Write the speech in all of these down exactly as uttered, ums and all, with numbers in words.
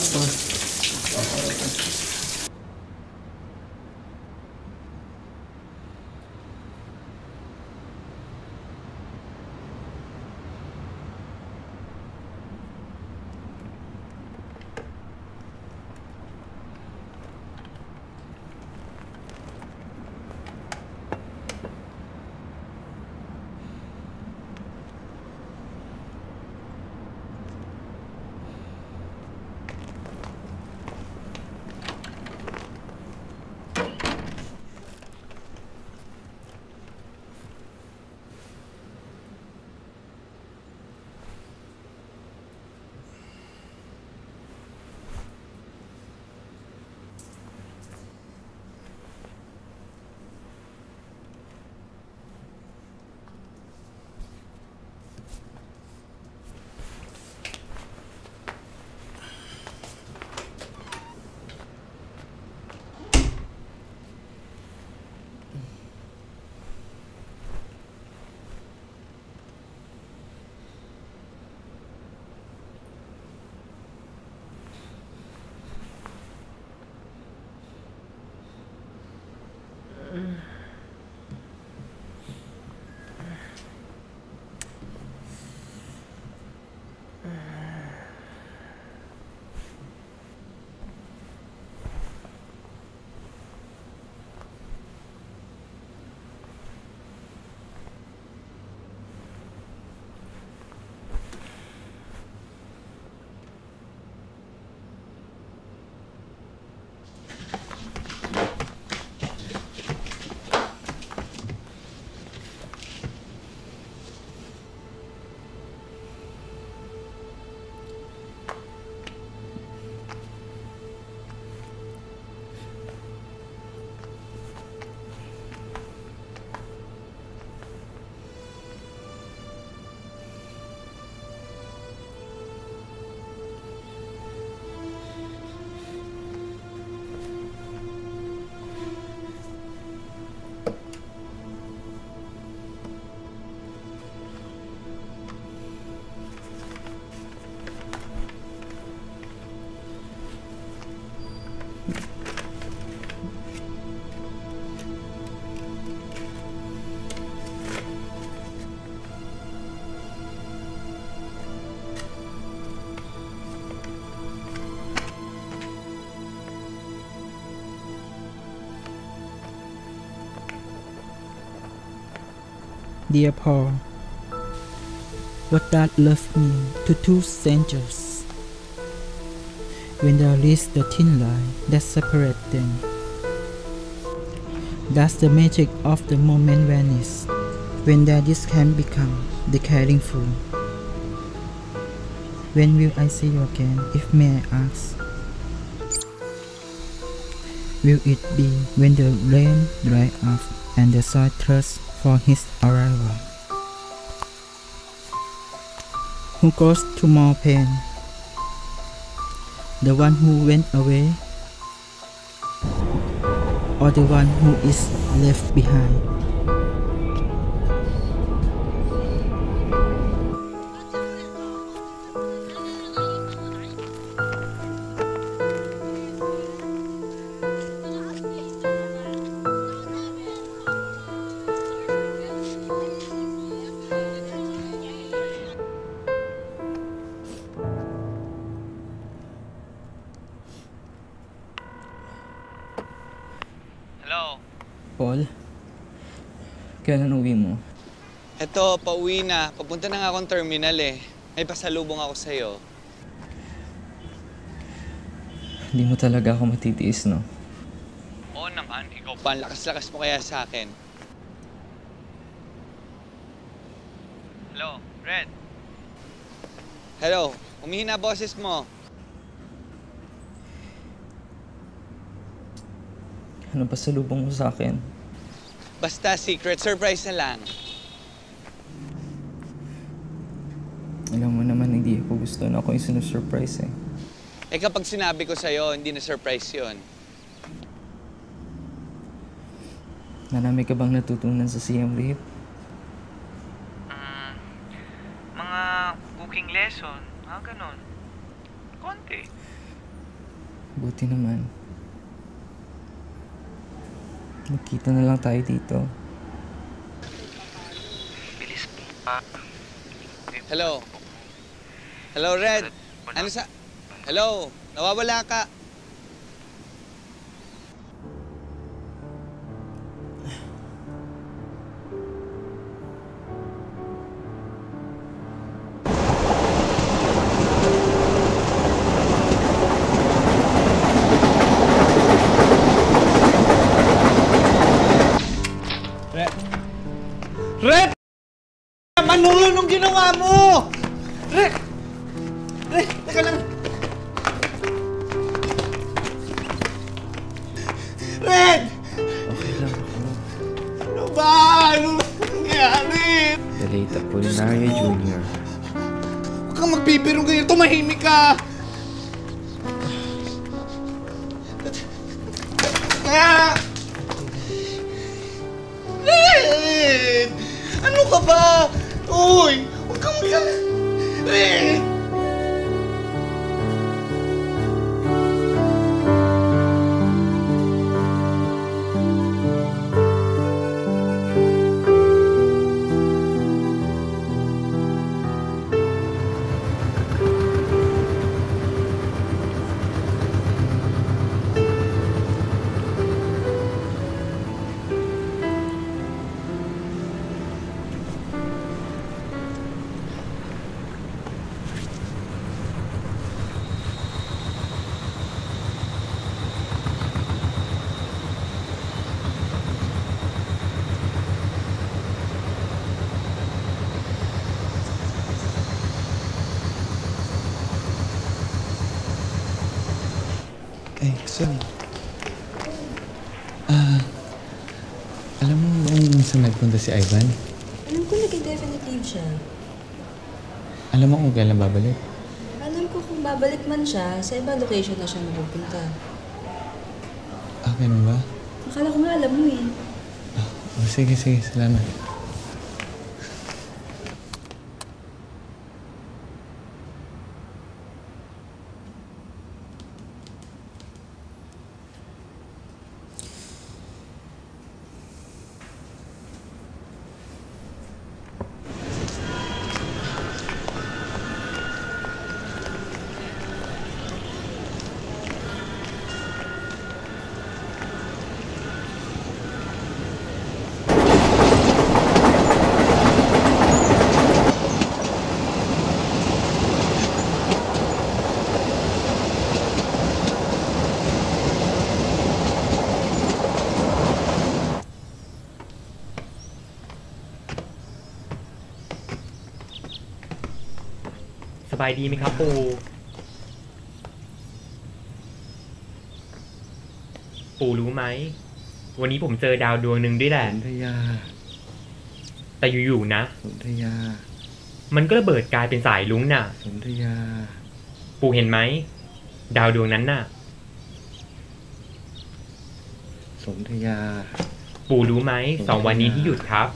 Tapos, Dear Paul, what God loved me to two strangers. When there is the thin line that separates them, does the magic of the moment vanish when that this can become the caring fool? When will I see you again, if may I ask? Will it be when the rain dries up and the soil thirsts for his arrival? Who goes to more pain? The one who went away, or the one who is left behind? Hello? Paul, kailan uwi mo? Eto, pauwi na. Papunta na nga akong terminal eh. May pasalubong ako sa'yo. Hindi mo talaga ako matitiis, no? Oo naman, ikaw pa. Ang lakas-lakas mo kaya sa akin. Hello, Red? Hello, umihina boses mo. Ano pa salubong mo sa akin? Basta secret, surprise na lang. Alam mo naman, hindi ako gusto na ako yung sinusurprise eh. Eh kapag sinabi ko sa'yo, hindi na surprise yun. Marami ka bang natutunan sa Siem Reap? Mm, mga cooking lesson, mga ganon. Konti. Buti naman. Magkita na lang tayo dito. Hello? Hello, Red? Ano sa... Hello? Nawawala ka? Red? Red! Manolo nung ginawa mo! Red! Red! Teka lang! Red! Okay lang ako. Ano ba? Ano nangyari? The late Apolinario Junior Huwag kang magbibirong ganyan. Tumahimik ka! Ah! Red! Ano ka ba? Uy! Huwag kang mag... Red! Ay, sorry. Ah, alam mo kung saan nagpunta si Ivan? Alam ko nag-indefinite leave siya. Alam mo kung kailan babalik? Alam ko kung babalik man siya, sa iba location na siya mapupunta. Ah, ganun ba? Akala ko nga alam mo eh. Ah, oh, sige, sige. Salamat. สบายดีไหมครับปู่ปู่รู้ไหมวันนี้ผมเจอดาวดวงหนึ่งด้วยแหละสนธยาแต่อยู่ๆนะสนธยามันก็ระเบิดกลายเป็นสายลุ้งน่ะสนธยาปู่เห็นไหมดาวดวงนั้นน่ะสนธยาปู่รู้ไหมสองวันนี้ที่หยุดครับ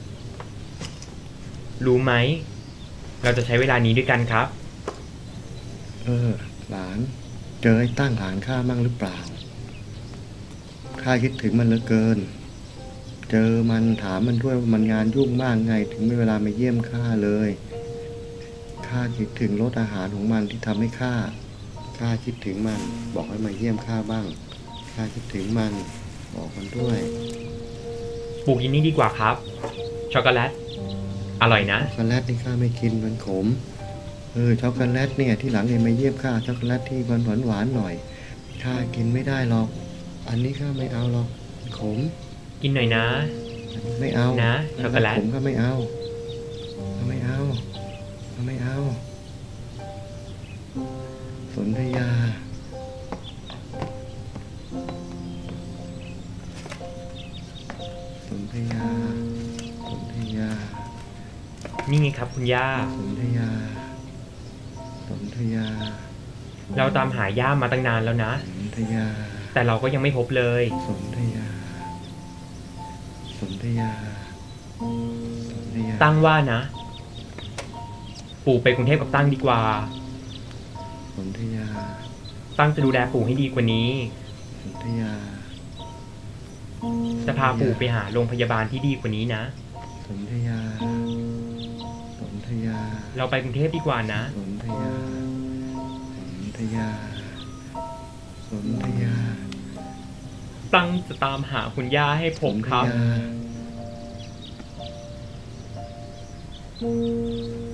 รู้ไหมเราจะใช้เวลานี้ด้วยกันครับเออ หลาน เจอไอ้ตั้งหลานข้ามั่งหรือเปล่า ข้าคิดถึงมันเหลือเกิน เจอมันถามมันด้วยว่ามันงานยุ่งมากไงถึงไม่เวลามาเยี่ยมข้าเลย ข้าคิดถึงรสอาหารของมันที่ทำให้ข้า ข้าคิดถึงมัน บอกให้มาเยี่ยมข้าบ้าง ข้าคิดถึงมัน บอกมันด้วยปู่กินนี่ดีกว่าครับ ช็อกโกแลต อร่อยนะช็อกโกแลตนี่ข้าไม่กินมันขม เออช็อกโกแลตเนี่ยที่หลังเองมาเยี่ยมข้าช็อกโกแลตที่หวานหวานหวานหน่อยข้ากินไม่ได้หรอก อันนี้ข้าไม่เอาหรอกขมกินหน่อยนะไม่เอานะช็อกโกแลตผมก็ไม่เอาก็ไม่เอาก็ไม่เอา สนธยา สนธยา สนธยานี่ไงครับคุณย่าสนธยา สนธยาเราตามหาย่ามาตั้งนานแล้วนะสนธยาแต่เราก็ยังไม่พบเลยสนธยา สนธยา สนธยาตั้งว่านะ ปู่ไปกรุงเทพกับตั้งดีกว่าสนธยา สตั้งจะดูแลปู่ให้ดีกว่านี้สนธยาจะพาปู่ไปหาโรงพยาบาลที่ดีกว่านี้นะสนธยา สนธยาเราไปกรุงเทพดีกว่านะสนธยา สนธยา สนธยาตั้งจะตามหาคุณย่าให้ผมครับสนธยา